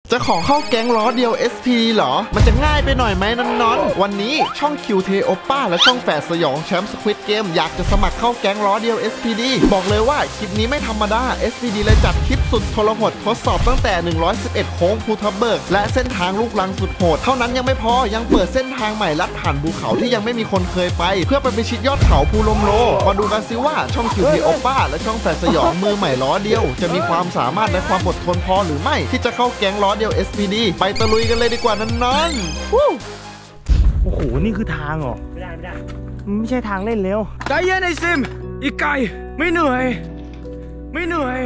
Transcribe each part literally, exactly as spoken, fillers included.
จะขอเข้าแก๊งล้อเดียว เอส พี ดี เหรอมันจะง่ายไปหน่อยไหมน้องๆวันนี้ช่อง คิว ที โอป้าและช่องแฝดสยองแชมป์สควิดเกมอยากจะสมัครเข้าแก๊งล้อเดียว เอส พี ดี บอกเลยว่าคลิปนี้ไม่ธรรมดา เอส พี ดี เลยจัดคลิปสุดทรหดทดสอบตั้งแต่หนึ่งร้อยสิบเอ็ดโค้งภูทับเบิกและเส้นทางลูกรังสุดโหดเท่านั้นยังไม่พอยังเปิดเส้นทางใหม่ลัดผ่านภูเขาที่ยังไม่มีคนเคยไปเพื่อไปพิชิตยอดเขาภูลมโลมาดูกันซิว่าช่อง คิว ที โอป้าและช่องแฝดสยองมือใหม่ล้อเดียวจะมีความสามารถและความอดทนพอหรือไม่ที่จะเข้าแก๊งล้อเดียว เอส พี ดี ไปตะลุยกันเลยดีกว่านั้นน้องโอ้โหนี่คือทางเหรอไม่ได้ไม่ได้ไม่ใช่ทางเล่นเร็วใจเย็นไอซิมอีกไก่ไม่เหนื่อยไม่เหนื่อย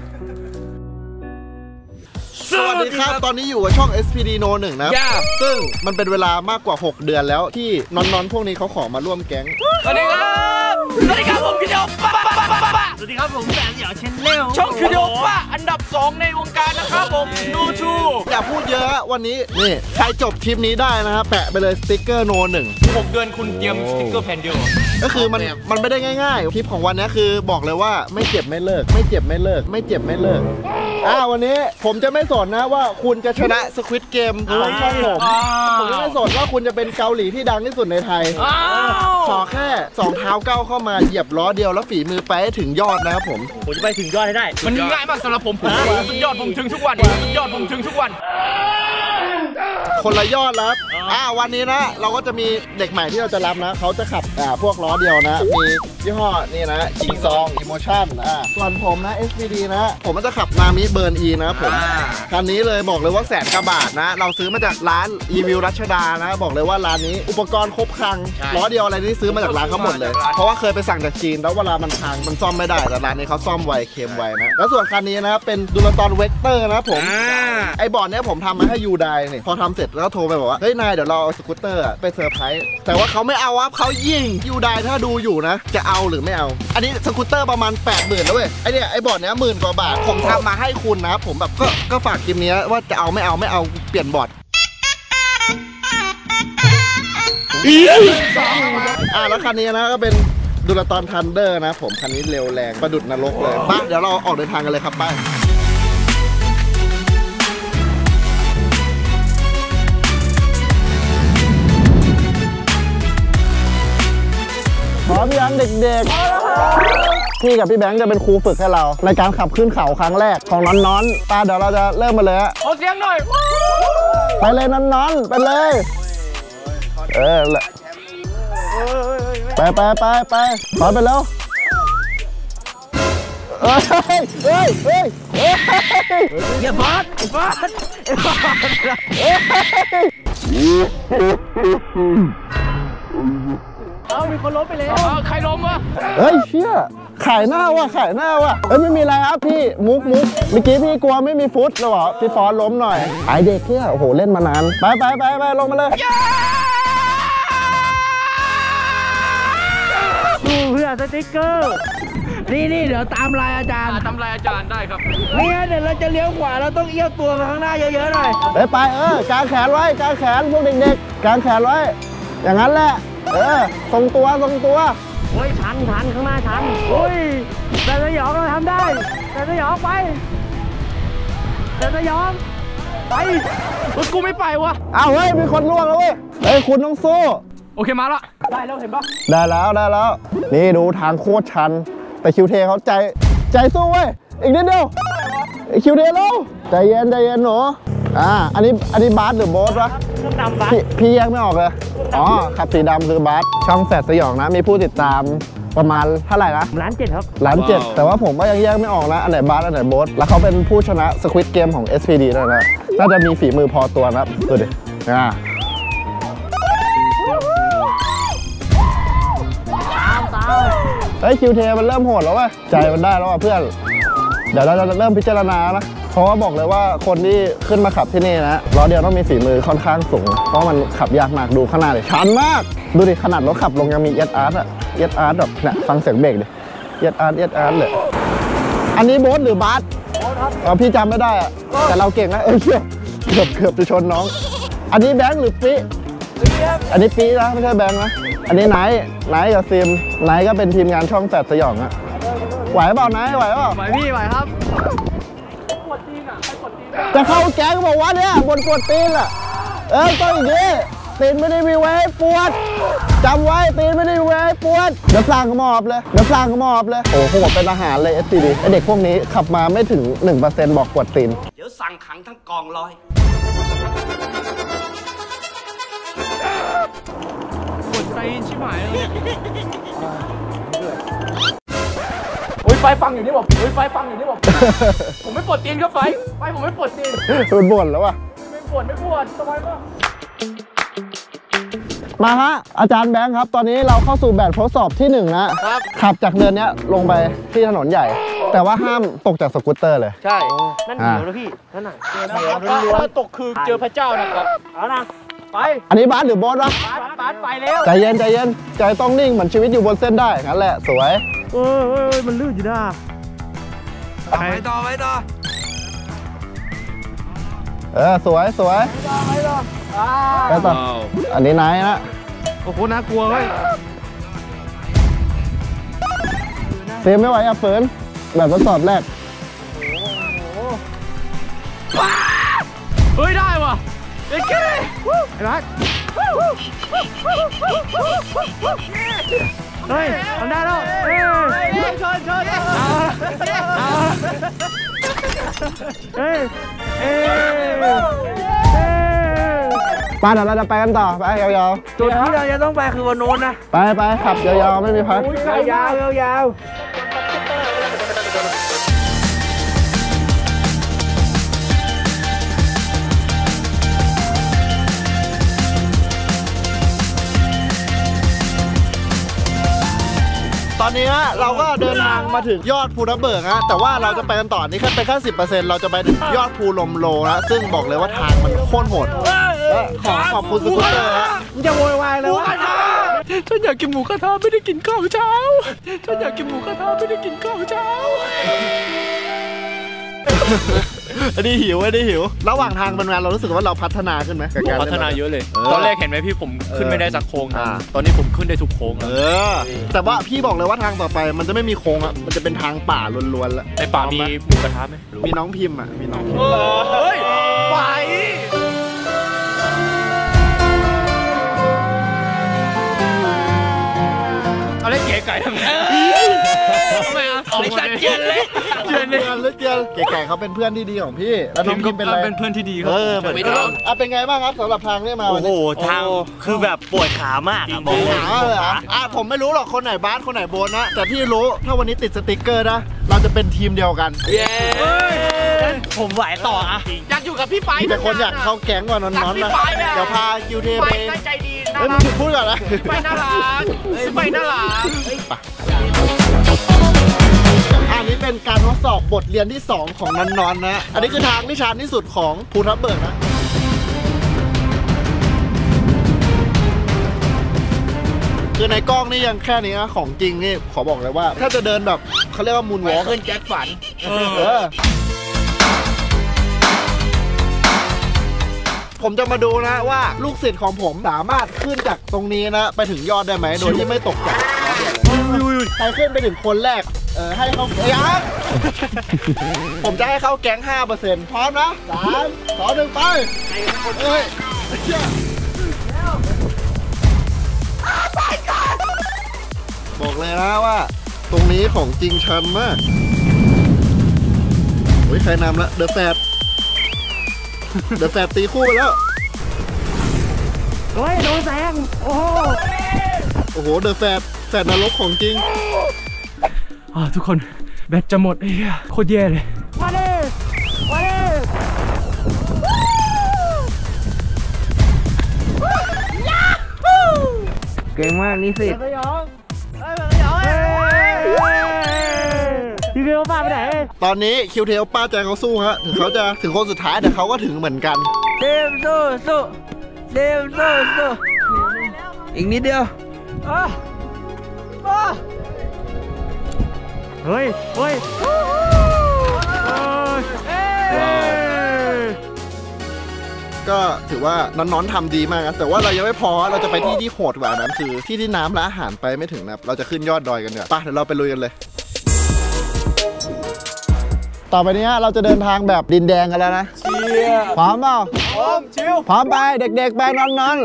สวัสดีครับตอนนี้อยู่กับช่อง เอส พี ดี โน หนึ่ง นะซึ่งมันเป็นเวลามากกว่าหกเดือนแล้วที่นอนๆพวกนี้เขาขอมาร่วมแก๊งสวัสดีครับสวัสดีครับผมคิดโอป้าสวัสดีครับผมแสนเหยาเชนเนลช่องคิดโอป้าอันดับสองในวงการนะครับผมดูชูอย่าพูดเยอะวันนี้นี่ใครจบคลิปนี้ได้นะครับแปะไปเลยสติ๊กเกอร์โนหนึ่งหกเดือนคุณเตรียมสติ๊กเกอร์แผ่นเดียวก็คือมันมันไม่ได้ง่ายๆคลิปของวันนี้คือบอกเลยว่าไม่เจ็บไม่เลิกไม่เจ็บไม่เลิกไม่เจ็บไม่เลิกอ่าวันนี้ผมจะไม่สนนะว่าคุณจะชนะสควิดเกมหรือช่องผมผมจะไม่สนว่าคุณจะเป็นเกาหลีที่ดังที่สุดในไทยขอแค่สองเท้าก้าวเข้ามาเหยียบล้อเดียวแล้วฝีมือไปให้ถึงยอดนะครับผมผมจะไปถึงยอดให้ได้มันง่ายมากสำหรับผมผมสุดยอดผมถึงทุกวันสุดยอดผมถึงทุกวันคนละยอดแล้วอ่าวันนี้นะเราก็จะมีเด็กใหม่ที่เราจะรับนะเขาจะขับอ่าพวกล้อเดียวนะมียี่ห้อนี่นะจิงซองอิโมชั่นอ่าส่วนผมนะ เอส พี ดี นะผมก็จะขับนามิเบิร์นอีนะผมคันนี้เลยบอกเลยว่าแสนกว่าบาทนะเราซื้อมาจากร้านอีวิวรัชดานะบอกเลยว่าร้านนี้อุปกรณ์ครบครันล้อเดียวอะไรที่ซื้อมาจากร้านเขาหมดเลยเพราะว่าเคยไปสั่งจากจีนแล้วเวลามันพังมันซ่อมไม่ได้แต่ร้านนี้เขาซ่อมไวเค็มไวนะแล้วส่วนคันนี้นะเป็นดูลตอนเวกเตอร์นะผมไอบอร์ดเนี้ยผมทำมาให้ยูไดนี่พอทำเสร็จแล้วโทรไปบอกว่าเฮ้ยนายเดี๋ยวเราเอาสกูตเตอร์ไปเซอร์ไพรส์แต่ว่าเขาไม่เอาครับเขายิงยูไดถ้าดูอยู่นะจะเอาหรือไม่เอาอันนี้สกูตเตอร์ประมาณแปดหมื่นแล้วเว้ยไอเนี้ยไอบอร์ดเนี้ยหมื่นกว่าบาทผมทำมาให้คุณนะผมแบบก็ก็ฝากคลิปนี้ว่าจะเอาไม่เอาไม่เอาเปลี่ยนบอร์ดอ่าแล้วคันนี้นะก็เป็นดูลตอนทันเดอร์นะผมคันนี้เร็วแรงประดุจนรกเลยป้าเดี๋ยวเราออกเดินทางกันเลยครับป้าพร้อมยังเด็กๆพี่กับพี่แบงค์จะเป็นครูฝึกให้เราในการขับขึ้นเขาครั้งแรกของน้อนๆป้าเดี๋ยวเราจะเริ่มมาเลยฮะขอเสียงหน่อยไปเลยน้อนๆไปเลยเออไปไปไปไปถอยไปแล้วเฮ้ยเฮ้ยเฮ้ยอย่าบอสบอสเอามีคนล้มไปเลยใครล้มวะเฮ้ยเชี่ยขายหน้าว่ะขายหน้าว่ะเอ้ยไม่มีอะไรครับพี่มุกมุกเมื่อกี้พี่กลัวไม่มีฟุตหรอพี่ฟอนล้มหน่อยไอเด็กเนี่ยโอ้โหเล่นมานานไปไปไปไปลงมาเลยเพื่อสติ๊กเกอร์นี่นี่เดี๋ยวตามลายอาจารย์ตามลายอาจารย์ได้ครับนี่เดี๋ยวเราจะเลี้ยวขวาเราต้องเอี้ยวตัวมาข้างหน้าเยอะๆหน่อยไปไปเออกางแขนไว้กางแขนพวกเด็กๆกางแขนไว้อย่างนั้นแหละเออทรงตัวทรงตัวโอ้ยทันทันข้างหน้าทันโอ้ยแต่สยองเราทำได้แต่สยองไปแต่สยองไปกูไม่ไปวะอ้าวเฮ้ยมีคนล่วงแล้วเว้ยเฮ้ยคุณต้องสู้โอเคมาละได้แล้วเห็นปะได้แล้วได้แล้วนี่ดูทางโคตรชันแต่คิวเทเขาใจใจสู้เว้ยอีกนิดเดียวคิวเทแล้วใจเย็นใจเย็นหนูอ่าอันนี้อันนี้บาสหรือโบ๊ทวะพี่พี่แยกไม่ออกเลยอ๋อขับสีดำคือบาสช่องแฝดสยองนะมีผู้ติดตามประมาณเท่าไหร่นะล้านเจ็ดครับล้านเจ็ดแต่ว่าผมก็ยังแยกไม่ออกนะอันไหนบาสอันไหนโบ๊ทแล้วเขาเป็นผู้ชนะสควิดเกมของ เอส พี ดี ด้วยนะน่าจะมีฝีมือพอตัวนะดูดิอ่าเฮ้ยคิวเทมันเริ่มโหดแล้วว่ะใจมันได้แล้วว่ะเพื่อนเดี๋ยวเราจะเริ่มพิจารณานะเพราะว่าบอกเลยว่าคนที่ขึ้นมาขับที่นี่นะล้อเดียวต้องมีฝีมือค่อนข้างสูงเพราะมันขับยากมากดูข้างหน้าเลยชันมากดูดิขนาดรถขับลงยังมีเอสอาร์ตอะเอสอาร์ตแบบเนี่ยฟังเสียงเบรกดิเอสอาร์ตเอสอาร์ตเลยอันนี้โบ๊ทหรือบาสอ๋อพี่จำไม่ได้อะแต่เราเก่งนะเออเกือบเกือบจะชนน้องอันนี้แบงค์หรือปีอันนี้ปีนะไม่ใช่แบงค์นะอันนี้ไนท์ไนท์กับซิมไนท์ก็เป็นทีมงานช่องแฝดสยองอะไหวเปล่าไนท์ไหวเปล่าไหวพี่ไหวครับจะเข้าแก๊งบอกว่าเนี่ยบนปวดตีนอ่ะเออต้องอย่างนี้ตีนไม่ได้มีไว้ให้ปวดจำไว้ตีนไม่ได้มีไว้ให้ปวดเดี๋ยวสร้างกระหมอบเลยเดี๋ยวสร้างกระหมอบเลยโอ้โหเป็นอาหารเลย เอส ซี ดี ไอเด็กพวกนี้ขับมาไม่ถึง หนึ่งเปอร์เซ็นต์ บอกปวดตีนเดี๋ยวสั่งขังทั้งกองร้อยปวดตีนชิบหายเลยเนี่ยอุ้ยไฟฟังอยู่นี่บอกอุ้ยไฟฟังอยู่นี่บอกผมไม่ปวดตีนก็ไฟไฟผมไม่ปวดตีนมันบ่นแล้วว่ะไม่ปวดไม่ปวดสบายมากมาฮะอาจารย์แบงค์ครับตอนนี้เราเข้าสู่แบบทดสอบที่หนึ่งนะครับขับจากเนินเนี้ยลงไปที่ถนนใหญ่แต่ว่าห้ามตกจากสกูตเตอร์เลยใช่นั่นเหนียวนะพี่นั่นน่ะเหนียวถ้าตกคือเจอพระเจ้านะครับเอานะไปอันนี้บาสหรือโบ๊ทวะบาสบาสไปแล้วใจเย็นใจเย็นใจต้องนิ่งเหมือนชีวิตอยู่บนเส้นได้งั้นแหละสวยเออเออมันลื่นอยู่นะไปต่อไปต่อเออสวยสวยไปต่อไปต่ออันนี้นายนะโอ้โหน่ากลัวเว้ยเสียไม่ไหวอ่ะเฟิร์นแบบทดสอบแรกเฮ้ยได้ว่ะเด็กเก้ไอ้รักเฮ้ยทำได้แล้วเฮ้ยชนชนเฮ้ยเฮ้ยไปเดี๋ยวเราจะไปกันต่อไปยาวๆจุดที่เราจะต้องไปคือวันโน้นนะไปไปขับยาวๆไม่มีพักยาวยาวตอนนี้เราก็เดินทางมาถึงยอดภูทับเบิกนะแต่ว่าเราจะไปกันต่อนี่แค่ไปแค่สิบเปอร์เซ็นต์เราจะไปถึงยอดภูลมโลนะซึ่งบอกเลยว่าทางมันโคตรโหดและขอขอบคุณสกูตเตอร์นะมึงจะโวยวายเลยวะฉันอยากกินหมูกระทะไม่ได้กินข้าวเช้าฉันอยากกินหมูกระทะไม่ได้กินข้าวเช้าอันนี้หิวอันนี้หิวระหว่างทางเป็นไงเรารู้สึกว่าเราพัฒนาขึ้นไหมพัฒนาเยอะเลยตอนแรกเห็นไหมพี่ผมขึ้นไม่ได้สักโค้งตอนนี้ผมขึ้นได้ทุกโค้งเออแต่ว่าพี่บอกเลยว่าทางต่อไปมันจะไม่มีโค้งอ่ะมันจะเป็นทางป่าล้วนๆแล้วในป่ามีหมูกระทะไหมมีน้องพิมพ์อ่ะมีน้องพิมพ์เฮ้ยไปเอาเล่นเก๋ไก่ทำไมทำไมอ่ะเอาสัตว์เจียนเลยเจียนเลยเจียนเก๋ไก่เขาเป็นเพื่อนที่ดีของพี่แล้วน้องพิมเป็นอะไรเป็นเพื่อนที่ดีครับเออเหมือนกันอ่ะเป็นไงบ้างครับสำหรับทางนี้มาโอ้โหทางคือแบบปวดขามากปวดขาเลยอ่ะอ่ะผมไม่รู้หรอกคนไหนบาสคนไหนโบนนะแต่พี่รู้ถ้าวันนี้ติดสติ๊กเกอร์นะเราจะเป็นทีมเดียวกันเย้ผมไหวต่ออ่ะอยากอยู่กับพี่ไฟแต่คนอยากเข้าแก๊งกว่านอนๆนะเดี๋ยวพาคิวเทไปใจดีเฮ้ยมึงพูดก่อนนะไปน่ารักไปน่ารักอันนี้เป็นการทดสอบบทเรียนที่สองของนอนๆนะอันนี้คือทางที่ชันที่สุดของภูทับเบิกนะคือในกล้องนี่ยังแค่นี้นะของจริงนี่ขอบอกเลยว่าถ้าจะเดินแบบเขาเรียกว่ามูนวอล์กขึ้นแจ็คฝันผมจะมาดูนะว่าลูกศิษย์ของผมสามารถขึ้นจากตรงนี้นะไปถึงยอดได้ไหมโดยที่ไม่ตกจากใครขึ้นไปถึงคนแรกเออให้เขายังผมจะให้เข้าแก๊ง ห้าเปอร์เซ็นต์ พร้อมนะสามสองหนึ่งไปเฮ้ยบอกเลยนะว่าตรงนี้ของจริงชันมากโอ้ยใครนำละเดอะแฟดเดอะแฟดตีคู่ไปแล้วเฮ้ยโดนแซงโอ้โหโอ้โหเดอะแฟดแฟดนรกของจริงอ่าทุกคนแบตจะหมดไอ้เหี้ยโคตรแย่เลยมาดิมาดิเก่งมากนี่สิคิวเทลป้าไปไหนตอนนี้คิวเทลป้าใจเขาสู้ฮะถึงเขาจะถึงคนสุดท้ายแต่เขาก็ถึงเหมือนกันเดมสู้สู้เดมสู้สู้อีกนิดเดียวเฮ้ยเฮ้ยก็ถือว่าน้องๆทำดีมากนะแต่ว่าเรายังไม่พอเราจะไปที่ที่โหดกว่านั้นคือที่ที่น้ำและอาหารไปไม่ถึงนะเราจะขึ้นยอดดอยกันเนี่ยไปเดี๋ยวเราไปลุยกันเลยตต่อไปนี้เราจะเดินทางแบบดินแดงกันแล้วนะเชียร์พร้อมเปล่าพร้อมชิวพร้อมไปเด็กๆไปนอน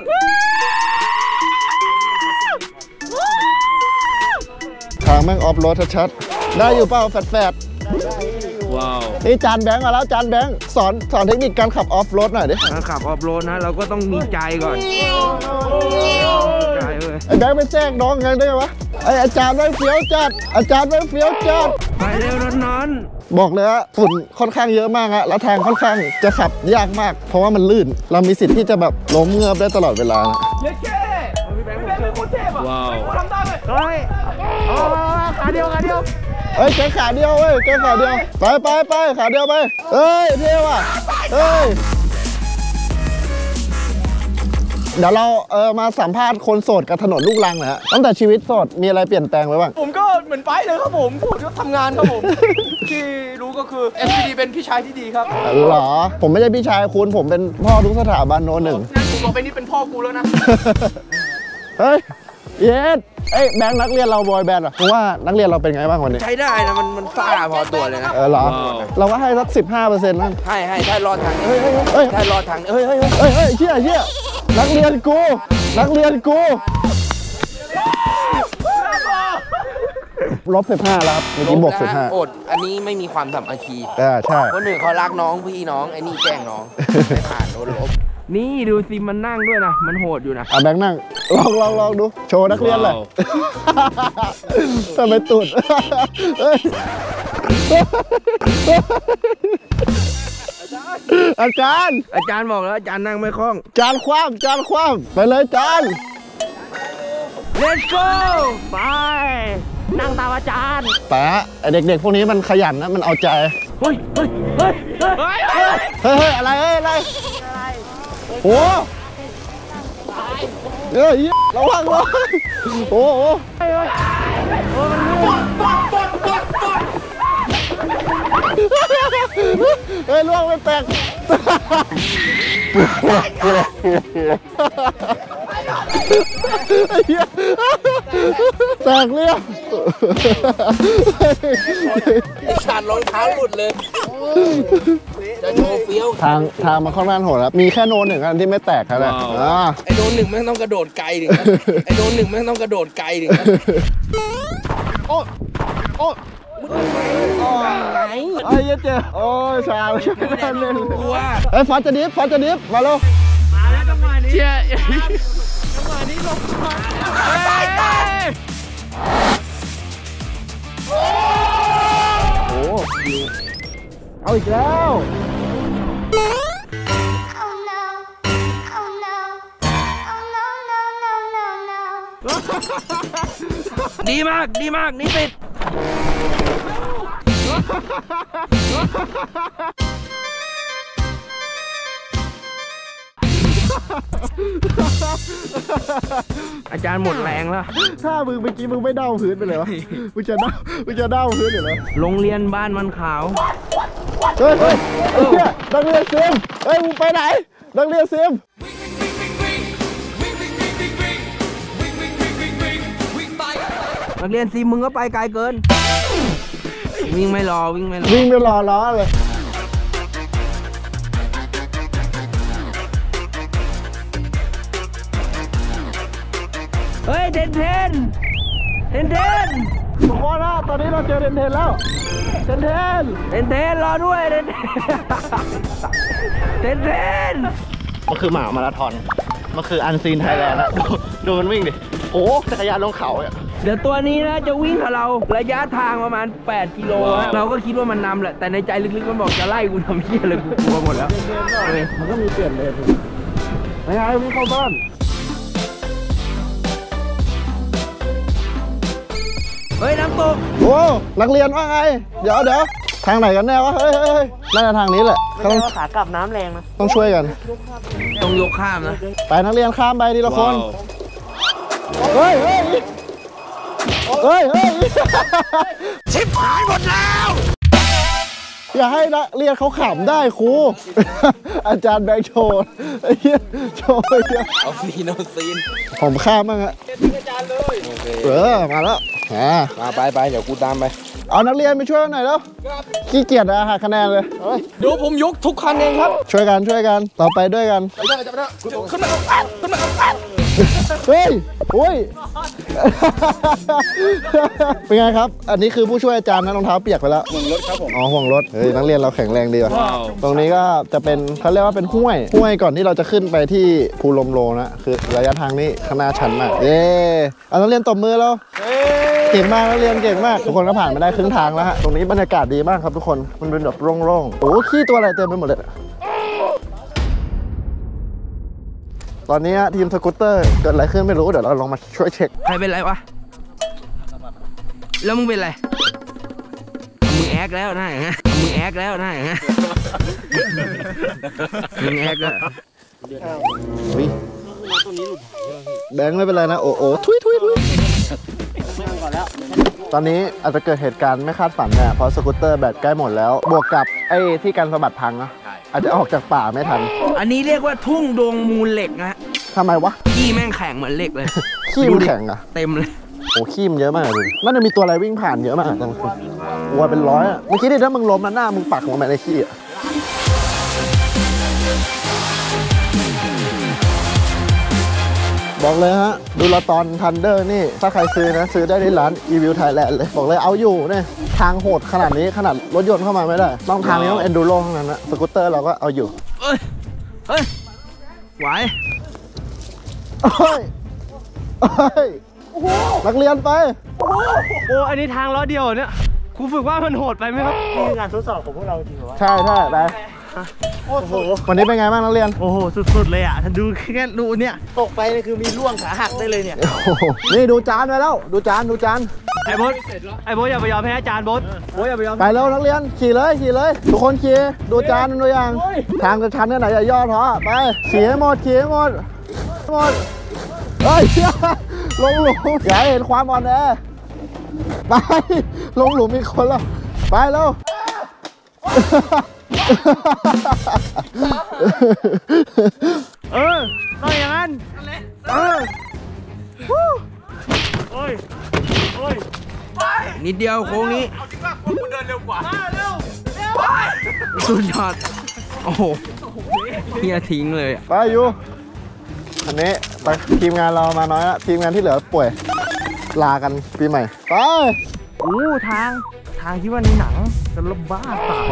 ๆทางแม่งออฟโรดชัดๆได้อยู่เปล่าแฟดๆว้าวนี่จานแบงค์มาแล้วจานแบงค์สอนสอนเทคนิคการขับออฟโรดหน่อยดิการขับออฟโรดนะเราก็ต้องมีใจก่อนใจเลยไอ้แบงค์ไปแทรกน้องไงได้ไหมไอ้อาจารย์ไม่เฟี้ยวจัดอาจารย์ไม่เฟี้ยวจัดไปเร็วนอนบอกเลยว่าฝุ่นค่อนข้างเยอะมากอะแล้วทางค่อนข้างจะขับยากมากเพราะว่ามันลื่นเรามีสิทธิ์ที่จะแบบล้มเงือบได้ตลอดเวลาเย้เก้พี่แบงค์เจอโคตรเทพอ่ะว้าวทำได้เลยเฮ้ยเอาขาเดียวขาเดียวเอ้ยแค่ขาเดียวเว้ยแค่ขาเดียวไปไปไปขาเดียวไปเอ้ยเท่ว่ะเอ้ยเดี๋ยวเราเออมาสัมภาษณ์คนโสดกับถนนลูกรังหน่อยฮะตั้งแต่ชีวิตโสดมีอะไรเปลี่ยนแปลงไปบ้างผมก็เหมือนไปเลยครับผมผมก็ทำงานครับผม ที่รู้ก็คือ เอส พี ดี เป็นพี่ชายที่ดีครับหรอผมไม่ใช่พี่ชายคุณผมเป็นพ่อทุกสถาบันโน้นหนึ่งงั้นผมบอกไปนี่เป็นพ่อกูแล้วนะเฮ้ยเย็ดเอ้ยแบงค์นักเรียนเราบอยแบนด์เหรอผมว่านักเรียนเราเป็นไงบ้างวันนี้ใช้ได้นะมันมันซ่าพอตัวเลยนะเออเหรอเราก็ให้สักสิบห้าเปอร์เซ็นต์นั่นให้ให้ถ้ารอดทางเฮ้ยเฮ้ยเฮ้ยถ้ารอดทางเฮ้ยเฮ้ยเฮ้ยเฮ้ยเชี่ยเชี่ยนักเรียนกูนักเรียนกูลบสิบห้าแล้วครับเมื่อกี้บวกสิบห้าอดอันนี้ไม่มีความสามัคคีอ่าใช่คนหนึ่งเขารักน้องพี่น้องไอ้นี่แกล้งน้องไม่ผ่านโดนลบนี่ดูสิมันนั่งด้วยนะมันโหดอยู่นะอ่ะแบงค์นั่งลองลองลองดูโชว์นักเรียนเลยทำไมตุดอาจารย์อาจารย์บอกแล้วอาจารย์นั่งไม่คล่องจานคว่ำจานคว่ำไปเลยจาน Let's go ไปนั่งตามอาจารย์ป๋าไอเด็กๆพวกนี้มันขยันนะมันเอาใจเฮ้ยเฮ้ยเฮ้ยเฮ้ยเฮ้ยเฮ้ยอะไรเฮ้ยอะไรโอ้เฮ้ยระวังระวังโอ้โหเฮ้ยโอ้มันปวดปวดปวดปวดปวดเฮ้ยล่วงไปแตกแตกเรียบไอ้ขาดรองเท้าหลุดเลยจะโชว์เฟี้ยวทางทางมันค่อนข้างโหดครับมีแค่โนนหนึ่งอันที่ไม่แตกครับเลยไอ้โดนหนึ่งไม่ต้องกระโดดไกลดิไอ้โดนหนึ่งไม่ต้องกระโดดไกลดิโอ้โอ้ไงไอ้ยัดเจ้โอ้ยชาไม่ใช่กันเลยไอ้ฟอสจะดิฟฟอสจะดิฟมาแล้วมาแล้วจังหวะนี้เชี่ยจังหวะนี้ลงมาโอ้เอาอีกแล้วดีมากดีมากนี่ติดอาจารย์หมดแรงแล้วถ้ามึงเมื่อกี้มึงไม่เด้าพื้นไปเลยวะมึงจะเด้ามึงจะเด้าพื้นอยู่แล้วโรงเรียนบ้านมันขาวเฮ้ยเฮ้ยไอ้เหี้ยนักเรียนซิมเฮ้ยมึงไปไหนนักเรียนซิมนักเรียนซิมมึงก็ไปไกลเกินวิ่งไม่รอวิ่งไม่รอวิ่งไม่รอล้อเลยเฮ้ยเทนเทนเทนเทนทุกคนนะตอนนี้เราเจอเทนเทนแล้วเทนเทนเทนเทนรอด้วยเทนเทนเทนมันคือหมามาราธอนมันคืออันซีนไทยแลนด์นะดูมันวิ่งดิโอ้จักรยานลงเขาอ่ะเดี๋ยวตัวนี้นะจะวิ่งกับเราระยะทางประมาณแปดกิโลเราก็คิดว่ามันนำแหละแต่ในใจลึกๆมันบอกจะไล่กูทำเหี้ยเลยกูกลัวหมดแล้วมันก็มีเปลี่ยนเลยไอ้ไอ้วิ่งเข้าบ้านเฮ้ยน้ำตกโอ้นักเรียนว่าไงเดี๋ยวเดี๋ยวทางไหนกันแน่วะเฮ้ยเฮ้ยน่าจะทางนี้แหละไม่ใช่ว่าขากลับน้ำแรงนะต้องช่วยกันต้องยกข้ามนะไปนักเรียนข้ามไปทีละคนเฮ้ยเฮ้ยเฮ้ยเฮ้ยชิบหายหมดแล้วอย่าให้นักเรียนเขาขำได้ครูอาจารย์แบงค์โชว์ไอ้เหี้ยโชว์ไอ้เหี้ยเอาซีนเอาซีนผมข้ามมั้งฮะอาจารย์เลยเออมาแล้วอ่าไปไปเดี๋ยวกูตามไปเอานักเรียนไปช่วยหน่อยแล้วขี้เกียจอะหาคะแนนเลยเดี๋ยวผมยกทุกคันเองครับช่วยกันช่วยกันต่อไปด้วยกันไปได้จะไปได้ขึ้นมาขึ้นมาขึ้นเฮ้ยโอ้ยเป็นไงครับอันนี้คือผู้ช่วยอาจารย์นะรองเท้าเปียกไปแล้วห่วงรถครับผมอ๋อห่วงรถเฮ้ยนักเรียนเราแข็งแรงดีว่ะตรงนี้ก็จะเป็นเขาเรียกว่าเป็นห้วยห้วยก่อนที่เราจะขึ้นไปที่ภูลมโลนะคือระยะทางนี้ข้างหน้าชันมากเย้เอานักเรียนตบมือแล้วเก่งมากนักเรียนเก่งมากทุกคนก็ผ่านมาได้ครึ่งทางแล้วฮะตรงนี้บรรยากาศดีมากครับทุกคนมันเป็นแบบโล่งๆโอ้ขี้ตัวอะไรเต็มไปหมดเลยตอนนี้ทีมสกูตเตอร์เกิดอะไรขึ้นไม่รู้เดี๋ยวเราลองมาช่วยเช็คใครเป็นไรวะแล้วมึงเป็นไรมึงแอกแล้วนะอย่างเงี้ยมึงแอกแล้วนะอย่างเงี้ยมึงแอกแล้วแบงค์ไม่เป็นไรนะโอ้โหทุยทุยทุยตอนนี้อาจจะเกิดเหตุการณ์ไม่คาดฝันเนี่ยเพราะสกูตเตอร์แบตใกล้หมดแล้วบวกกับไอ้ที่กันสะบัดพังนะอาจจะออกจากป่าไม่ทันอันนี้เรียกว่าทุ่งดวงมูลเหล็กนะทำไมวะขี้แม่งแข็งเหมือนเหล็กเลยขี้มันแข็งอะเต็มเลยโอ้ขี้มันเยอะมากเลยนั่นจะมีตัวอะไรวิ่งผ่านเยอะมากจังวัวเป็นร้อยอะเมื่อกี้ดิถ้ามึงล้มนะหน้ามึงปักลงไปในขี้อะบอกเลยฮะดูละตอนทันเดอร์นี่ถ้าใครซื้อนะซื้อได้ที่ร้าน อี วิว ไทยแลนด์ เลยบอกเลยเอาอยู่เนี่ยทางโหดขนาดนี้ขนาดรถยนต์เข้ามาไม่ได้ต้องทางนี้ต้องเอนดูโร่เท่านั้นนะสกูตเตอร์เราก็เอาอยู่เฮ้ยเฮ้ยไหวเฮ้ยเฮ้ยนักเรียนไปโอ้อันนี้ทางล้อเดียวเนี่ยครูฝึกว่ามันโหดไปไหมครับนี่คืองานทดสอบของพวกเราจริงเหรอวะใช่ใช่ไปโอ้โหวันนี้เป็นไงบ้างนักเรียนโอ้โหสุดๆเลยอ่ะดูแค่ดูเนี่ยตกไปนี่คือมีร่วงขาหักได้เลยเนี่ยนี่ดูจานไปแล้วดูจานดูจานไอ้โบ๊ทไอ้โบ๊ทอย่าไปยอมแพ้อาจารย์โบ๊ทโบ๊ทอย่าไปยอมไปแล้วนักเรียนขี่เลยขี่เลยทุกคนขี่ดูจานดูอย่างทางจะชันแค่ไหนอย่าย่อท้อไปขี่ให้หมดขี่ให้หมดหมดเฮ้ยลงหลุมอย่าเห็นความอ่อนแอไปลงหลุมมีคนแล้วไปแล้วเออต้องอย่างนั้นเออโอ้ยโอ้ยนิดเดียวโค้งนี้เอาจริงว่าคุณเดินเร็วกว่าเร็วเร็วสุดยอดโอ้โหเฮียทิ้งเลยไปอยู่อันนี้ไปทีมงานเรามาน้อยละทีมงานที่เหลือป่วยลากันปีใหม่ไปโอ้ทางทางที่ว่าในหนังจะระบ้าตา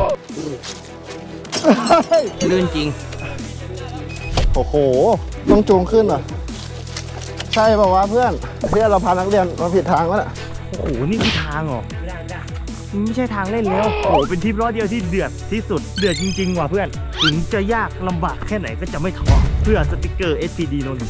ลื่นจริงโอ้โหต้องจูงขึ้นเหรอใช่ป่าวะเพื่อนเพื่อนเราพานักเรียนมาผิดทางวะน่ะโอ้โหนี่คือทางเหรอไม่ใช่ทางเล่นแล้วโอ้โหเป็นทริปล้อเดียวที่เดือดที่สุดเดือดจริงๆว่ะเพื่อนถึงจะยากลำบากแค่ไหนก็จะไม่ท้อเพื่อสติกเกอร์ เอส พี ดี โนน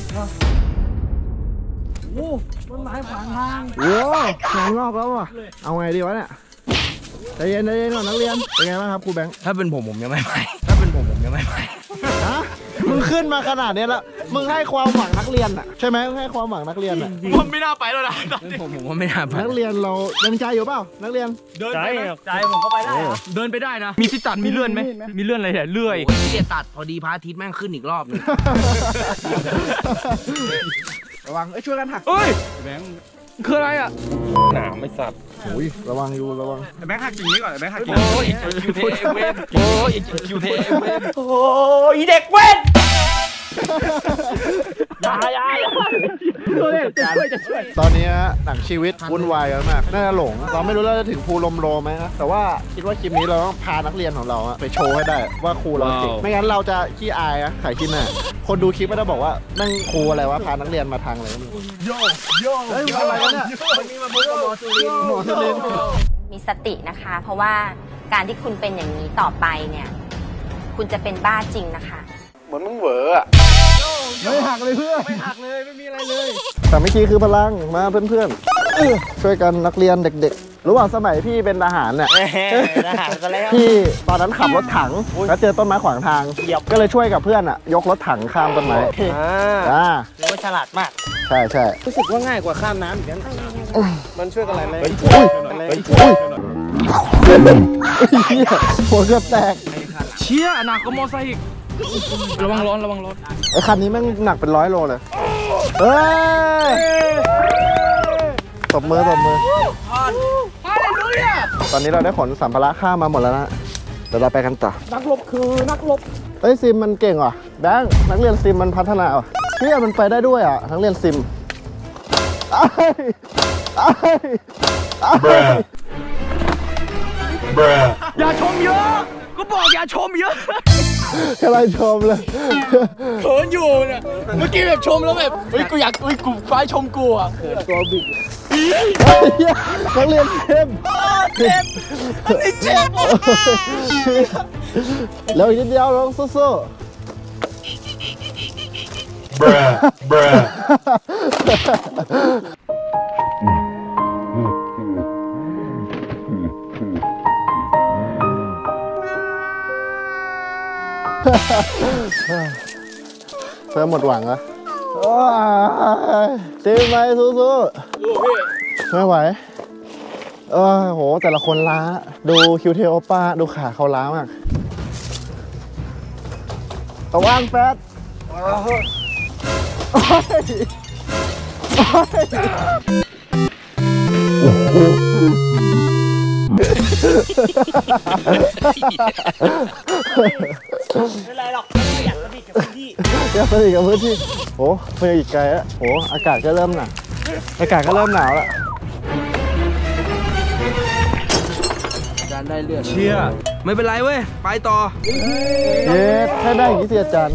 โอ้ต้นไม้ขวางทางโอ้งานงอกแล้วว่ะเอาไงดีวะเนี่ยใจเย็นใจเย็นก่อนนักเรียนเป็นไงบ้างครับครูแบงค์ถ้าเป็นผมผมยังไม่ไปถ้าเป็นผมผมยังไม่ไปฮะมึงขึ้นมาขนาดนี้แล้วมึงให้ความหวังนักเรียนอ่ะใช่ไหมมึงให้ความหวังนักเรียนอ่ะผมไม่น่าไปแล้วนะผมผมว่าไม่น่าไปนักเรียนเรายังใจอยู่เปล่านักเรียนเดินใจไปใจผมก็ไปได้เดินไปได้นะมีที่ตัดมีเลื่อนไหมมีเลื่อนอะไรเนี่ยเลื่อยที่จะตัดพอดีพระอาทิตย์แม่งขึ้นอีกรอบนึงระวังไอ้ช่วยกันหักเฮ้ยแบงค์คืออะไรอ่ะหนาไม่สับโอ้ยระวังอยู่ระวังแบงค์หักกิ่งนี้ก่อนแบงค์หักกิ่งโอ้ยคิวเทเวนโอ้ยคิวเทเวนโอ้ยเด็กเว้นยายายจะช่วยจะช่วยตอนนี้หนังชีวิตวุ่นวายกันมากน่าจะหลงเราไม่รู้เราจะถึงภูลมโลไหมนะแต่ว่าคิดว่าคลิปนี้เราต้องพานักเรียนของเราไปโชว์ให้ได้ว่าครูเราจริงไม่งั้นเราจะขี้อายนะขายขี้หน้าคนดูคลิปไม่ได้บอกว่านั่งครูอะไรวะพานักเรียนมาทางอะไรก็ไม่รู้โยโยเฮ้ยอะไรกันเนี่ยวันนี้มาบุกหมอสุรินทร์หมอสุรินทร์มีสตินะคะเพราะว่าการที่คุณเป็นอย่างนี้ต่อไปเนี่ยคุณจะเป็นบ้าจริงนะคะเหมือนมึงเหวออะไม่หักเลยเพื่อนไม่หักเลยไม่มีอะไรเลยแต่เมื่อกี้คือพลังมาเพื่อนๆช่วยกันนักเรียนเด็กๆระหว่างสมัยพี่เป็นทหารเนี่ยพี่ตอนนั้นขับรถถังแล้วเจอต้นไม้ขวางทางก็เลยช่วยกับเพื่อนอ่ะยกรถถังข้ามต้นไม้อ่าเรียกว่าฉลาดมากใช่ใช่รู้สึกว่าง่ายกว่าข้ามน้ำอีกนั้นมันช่วยกันอะไรเลยหัวเกือบแตกเชี่ยหนักกว่ามอไซค์อีกระวังร้อนระวังร้อนไอ้คันนี้แม่งหนักเป็นร้อยโลเลยเฮ้ยตบมือตบมือผ่านผ่านเลยอ่ะตอนนี้เราได้ขนสัมภาระข้ามมาหมดแล้วนะเดี๋ยวเราไปกันต่อนักรบคือนักรบเฮ้ยซิมมันเก่งว่ะแบงค์นักเรียนซิมมันพัฒนาว่ะเฮ้ยมันไปได้ด้วยอ่ะนักเรียนซิมไอ้ไอ้ไอ้อย่าชมเยอะ ก็บอกอย่าชมเยอะกำลังชมเลยเขินอยู่เนี่ยเมื่อกี้แบบชมแล้วแบบเฮ้ยกูอยากเฮ้ยกูไฟชมกูอ่ะเขินตัวบิ๊กเฮ้ยนักเรียนซิมเจ็บอันนี้เจ็บแล้วอีกนิดเดียวลงสู้ๆ Bruh, bruh. เพิ่มหมดหวังแล้วซิมไหมสู้ๆไม่ไหวเออโหแต่ละคนล้าดูคิวเทโอป้าดูขาเขาล้ามากระวังแฟตไม่ไรหรอกไม่อยากสนิทกับพื้นที่อยากสนิทกับพื้นที่โอ้เพิ่งอีกไกลแล้วโอ้อากาศก็เริ่มหนาวอากาศก็เริ่มหนาวแล้วการได้เลือดเชี่ยไม่เป็นไรเว้ย ไปต่อเย็ดให้ได้อย่างนี้สิอาจารย์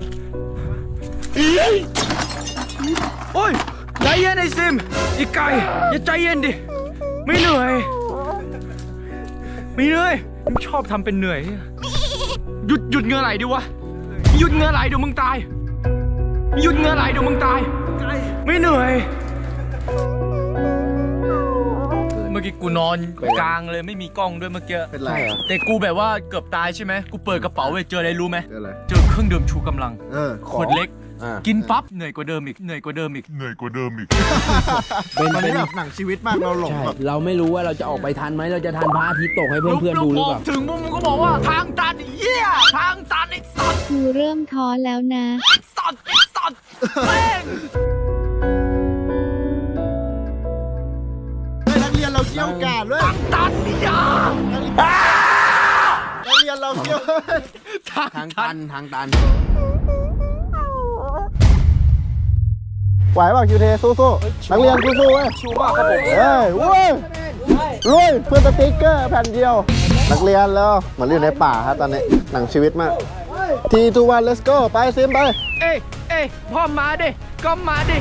โอ้ย ใจเย็นไอ้ซิมอีกไก่อย่าใจเย็นดิ ไม่เหนื่อย ไม่เหนื่อยมึงชอบทำเป็นเหนื่อย หยุดหยุดเหงื่อไหลดิวะ หยุดเหงื่อไหลเดี๋ยวมึงตาย หยุดเหงื่อไหลเดี๋ยวมึงตาย ไม่เหนื่อย เมื่อกี้กูนอนกลางเลยไม่มีกล้องด้วยเมื่อกี้เป็นไรอ่ะแต่กูแบบว่าเกือบตายใช่ไหม กูเปิดกระเป๋าไปเจออะไรรู้ไหมเจออะไรเจอเครื่องดื่มชูกำลังเออขวดเล็กอ่ากินปั๊บเหนื่อยกว่าเดิมอีก เหนื่อยกว่าเดิมอีกเหนื่อยกว่าเดิมอีกเป็นตอนเป็นี้นแบบหนังชีวิตมากเราหลงใช่แบบเราไม่รู้ว่าเราจะออกไปทันไหมเราจะทันพระอาทิตย์ตกให้เพื่อนๆดูหรือเปล่าถึงมุมมึงก็บอกว่าทางตันไอ้เหี้ยทางตันไอ้สัตว์ครูเริ่มท้อแล้วนะไอ้สัตว์ไอ้สัตว์แม่งนักเรียนเราเกี่ยวกาดด้วยตันนี่ยานักเรียนเราเกี่ยวทางทางตัตันนทางตันไหวป่ะคิวเทสู้ๆนักเรียนสู้ๆเว้ยชูมากครับผมเฮ้ยเว้ยลุยเพื่อสติ๊กเกอร์แผ่นเดียว นักเรียนแล้วเหมือนอยู่ในป่าครับตอนนี้หนังชีวิตมากทีทูวัน let's go ไปซิมไปเอ้ยเอ้ยพ่อมาดิก็มาดิ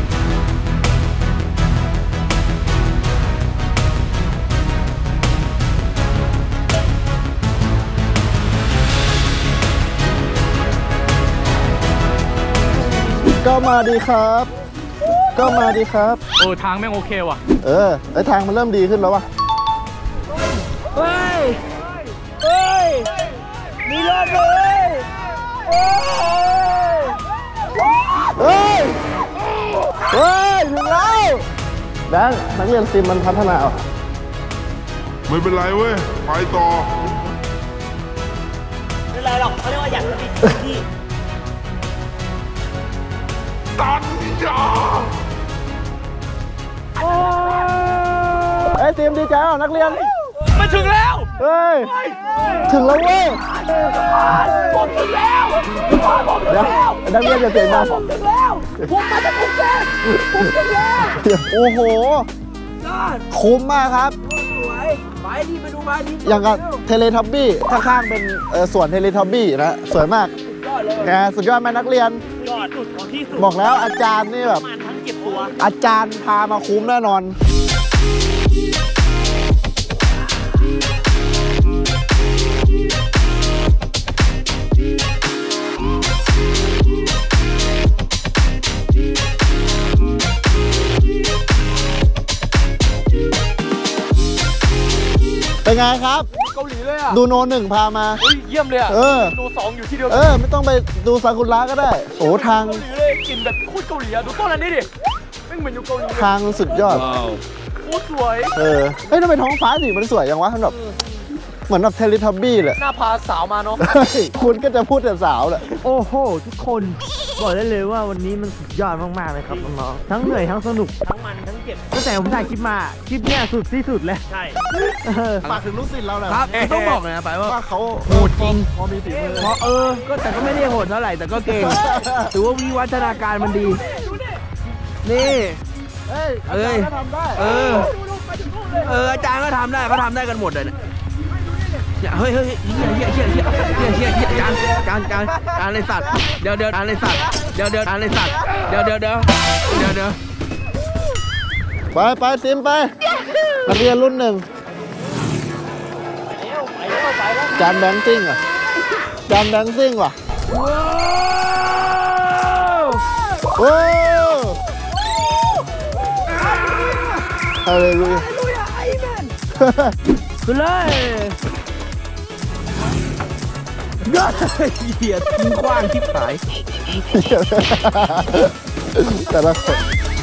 ก็มาดีครับ ก็มาดีครับเออทางแม่งโอเคว่ะเออไอทางมันเริ่มดีขึ้นแล้ววะเฮ้ย เฮ้ย มีรถเลยเฮ้ย เฮ้ย ถึงแล้วแบงค์นักเรียนซิมมันพัฒนาอ่ะไม่เป็นไรเว้ย ไปต่อไม่ไรหรอกเขาเรียกว่าอยากสนิทกับพื้นที่ตันยาไอ้ซิมดีใจอ่ะนักเรียนมาถึงแล้วเฮ้ย ถึงแล้วเว้ยผมถึงแล้วเดี๋ยวนักเรียนจะเสียงดังผมถึงแล้วผมมาจากกรุงเทพผมถึงแล้วโอ้โห คุ้มมากครับไปดิมาดูมาดิอย่างกับเทเลทับบี้ข้างๆเป็นเอ่อสวนเทเลทับบี้นะ สวยมากแกสุดยอดไหมนักเรียนยอดสุดของที่สุดบอกแล้วอาจารย์นี่แบบมันทั้งเก็บตัวอาจารย์พามาคุ้มแน่นอน เป็นไงครับเกาหลีเลยอ่ะดูโนหนึ่งพามาเฮ้ยเยี่ยมเลยอ่ะเออโนสองอยู่ที่เดียวเออ ไม่ต้องไปดูซากุระก็ได้ โอ้ทางเกาหลีเลยกลินแบบโคตรเกาหลีอ่ะดูต้นอันนี้ดิไม่เหมือนอยู่เกาหลีเลยทางสุดยอดโคตรสวยเออ เฮ้ยทำไมท้องฟ้าสีมันสวยจังวะมันแบบเหมือนแบบเทเลทับบี้เลยหน้าพาสาวมาเนาะคุณก็จะพูดแต่สาวแหละโอ้โหทุกคนบอกได้เลยว่าวันนี้มันสุดยอดมากๆเลยครับน้องๆทั้งเหนื่อยทั้งสนุกทั้งมันทั้งเจ็บตั้งแต่ผมถ่ายคลิปมาคลิปเนี้ยสุดที่สุดแล้วใช่ฝากถึงลูกศิษย์เราหน่อยครับต้องบอกเลยนะไปว่าว่าเขาโหดจริงพอมีฝีมือเพราะเออ ก็แต่ก็ไม่ได้โหดเท่าไหร่แต่ก็เก่ง ถือว่าวิวัฒนาการมันดี นี่เอ้ยเอ้ยก็ทำได้เออ เอออาจารย์ก็ทำได้เขาทำได้กันหมดเลยเนี่ยเฮ้ยเฮ้ยเฮียเฮียเฮียเฮียเฮียเฮียเฮียจานจานจานจานเลยสัตว์เดี๋ยวเดี๋ยวจานเลยสัตว์เดี๋ยวเดี๋ยวจานเลยสัตว์เดี๋ยวเดี๋ยวเดี๋ยวเดี๋ยวเดี๋ยวไปไปซิมไปนักเรียนรุ่นหนึ่งจานแบงซิ่งอ่ะจานแบงซิ่งว่ะโอ้ฮาเลลูยาขึ้นเลยเหี้ยทิ้งกว้างทิพหายแต่ละคน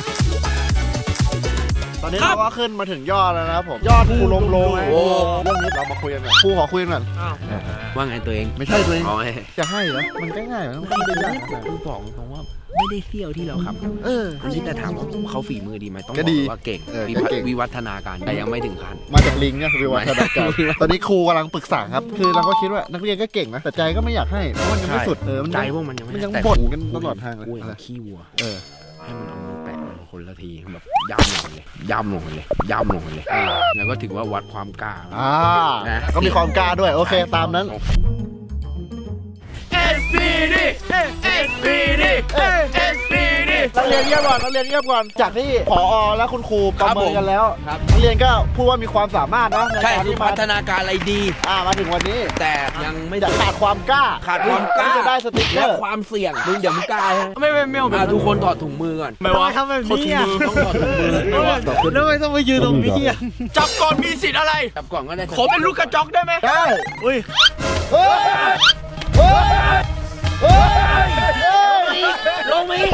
ตอนนี้เราก็ขึ้นมาถึงยอดแล้วนะครับผม ยอดภูลมโลงเรื่องนี้เรามาคุยกันก่อนภูขอคุยกันก่อนว่าไงตัวเองไม่ใช่ตัวเองอ๋อจะให้เหรอมันก็ง่ายมันไม่ได้ยากนะคือบอกตรงว่าไม่ได้เซี่ยวที่เราขับเอออันนี้แต่ถามว่าเขาฝีมือดีไหมต้องบก็อกดีว่าเก่งเออวิก็วัฒเก่งวิวัฒนาการแต่ยังไม่ถึงขั้นมาจากลิงเนี่ยวิวัฒนาการตอนนี้ครูกำลังปรึกษาครับ คือเราก็คิดว่านักเรียนก็เก่งนะ แต่ใจก็ไม่อยากให้ เพราะมันยังไม่สุด เออ มันใจพวกมันยังไม่มันยังแต่บ่นกูกันตลอดทางเลยกูอย่างขี้วัวเออให้มันเอามือแปะลงคนละทีแบบย่ำลงเลยย่ำลงเลยย่ำลงเลยแล้วก็ถือว่าวัดความกล้าอ่า ก็มีความกล้าด้วย โอเค ตามนั้นเอส พี ดี เอส พี ดี เอส พี ดีนักเรียนเงียบก่อนนักเรียนเงียบก่อน จากที่ผอและคุณครูประเมินกันแล้วครับนักเรียนก็พูดว่ามีความสามารถนะในใช่การคือที่มาพัฒนาการอะไรดีอ่ามาถึงวันนี้แต่ยังไม่จะถึงขาดความกล้าขาดความกล้าที่จะได้สติ๊กเกและอร์ความเสี่ยงมึงอย่ามึงกล้าฮะไม่ไม่ไม่เอาแบบอ่ะทุกคนถอดถุงมือก่อนไม่ว่าทำแบบนี้อ่ะต้องถอดถุงมือแล้วทำไมต้องมายืนตรงนี้อ่ะจับก่อนมีสิทธิ์อะไรจับกล่องก็ได้ขอเป็นลูกกระจอกได้ไหมได้อุ้ยเฮ้ยเฮ้ยเฮ้ยลงมี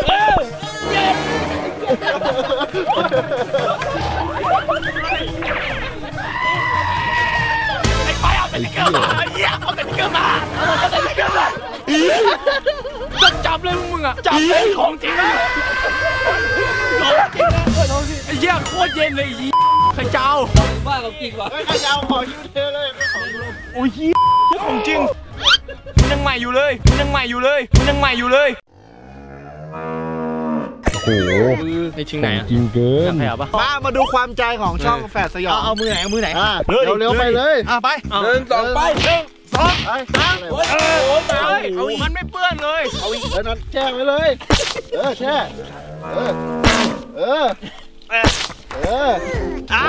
ไอ้ไปเอาสติ๊กเกอร์มาไอ้เหี้ยเอาสติ๊กเกอร์มาเอาสติ๊กเกอร์มาจะจับเลยมึงอ่ะจับเลยของจริงนะของจริงนะไอ้เหี้ยโคตรเย็นเลยไอ้เหี้ยใครเจ้าบ้ากับจริงว่ะเฮ้ยใครจะเอาของยูเทเลยโอ้ยเหี้ยของจริงมันยังใหม่อยู่เลยมันยังใหม่อยู่เลยมันยังใหม่อยู่เลยโอ้โหในชิงไหนอ่ะจริงเกินขยับปะมามาดูความใจของช่องแฝดสยองเอามือไหนเอามือไหนอ่ะเร็วๆไปเลยอ่ะไปหนึ่งสองไปหนึ่งสองไปสามโอ้ยโอ้ยเอาอีกเอาอีกมันไม่เปื้อนเลยเอาอีกแล้วนั้นแช่ไว้เลย เออแช่เออเออเอออ่ะ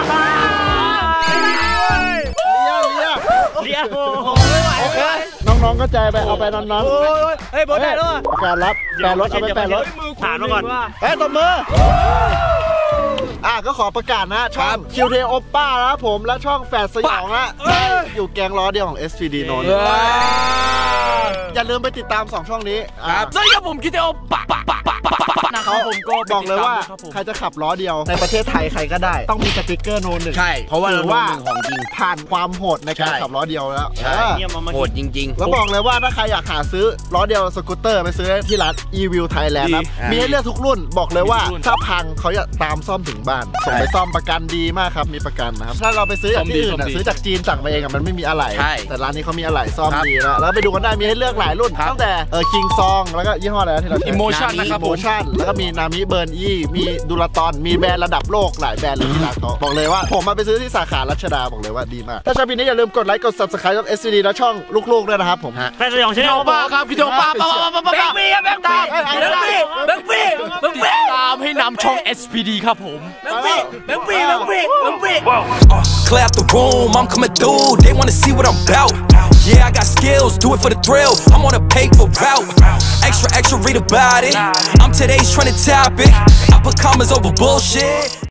เลี้ยเลี้ยเลี้ยงโอ้โหโอเคน้องๆก็ใจไปเอาไปนอนๆเฮ้ยบอลได้แล้วอ่ะการรับแปรรถเอาไปแปรรถผ่านมาก่อนเฮ้ยตบมืออ่ะก็ขอประกาศนะช่องคิวเทโอป้านะผมและช่องแฝดสยองนะอยู่แกงล้อเดียวของ เอส พี ดี โนนอย่าลืมไปติดตามสองช่องนี้ครับสวัสดีครับผมคิดเอลปะปะปะปะปะปะนะคเขารับผมก็บอกเลยว่าใครจะขับล้อเดียวในประเทศไทยใครก็ได้ ต้องมีสติ๊กเกอร์โนนหนึ่งใช่เพราะว่าถืเราอว่าเป็นของจริงผ่านความโหดในการใช่ขับล้อเดียวแล้วใช่เออเนี่ยมามาโหดจริงแล้วบอกเลยว่าถ้าใครอยากหาซื้อล้อเดียวสกูตเตอร์ไปซื้อได้ที่ร้าน e-view Thailand นะอ่ามีมีให้เลือกทุกรุ่นบอกเลยว่าถ้าพังเขาจะตามซ่อมถึงบ้านส่งไปซ่อมประกันดีมากครับมีประกันนะครับถ้าเราไปซื้อจากที่อื่นอะซื้อจากจีนสั่งมาเองอะมันไม่มีอะไหล่ใช่แต่ร้านนี้เขามีอะไหล่ซ่อมครับดีนะแล้วไปดูกันได้มีให้เลือกหลายรุ่นครับตั้งแต่เออคิงซองแล้วก็ยี่ห้ออะไรนะที่เราใช้ Emotion นะครับผม Emotion แล้วก็มีนามิเบิร์นยี่มีดูลาตอนมีแบรนด์ระดับโลกหลายแบรนด์เลยที่ร้านเขาบอกเลยว่าผมมาไปซื้อที่สาขารัชดาบอกเลยว่าดีมากถ้าชอบวิดีโอนี้อย่าลืมกดไลค์กด Subscribe ช่อง เอส วี ดี และช่องลูกๆด้วยนะครับผมแฟนสยองชาแนคิดลเอลปะครับคิดเอลปะปะปะปะปะแบงค์ปีแบงค์ปีแบงค์ปีแบงค์ปีแบงค์ปีตามให้นำช่อง เอส พี ดี ครับผมแบงค์ปีแบงค์ปีแบงค์ปีแบงค์ปี Uh, clear out the room, I'm coming through. They wanna see what I'm about. Yeah, I got skills, do it for the thrill. I'm on a paper route. Extra, extra, read about it. I'm today's trending topic. I put commas over bullshit.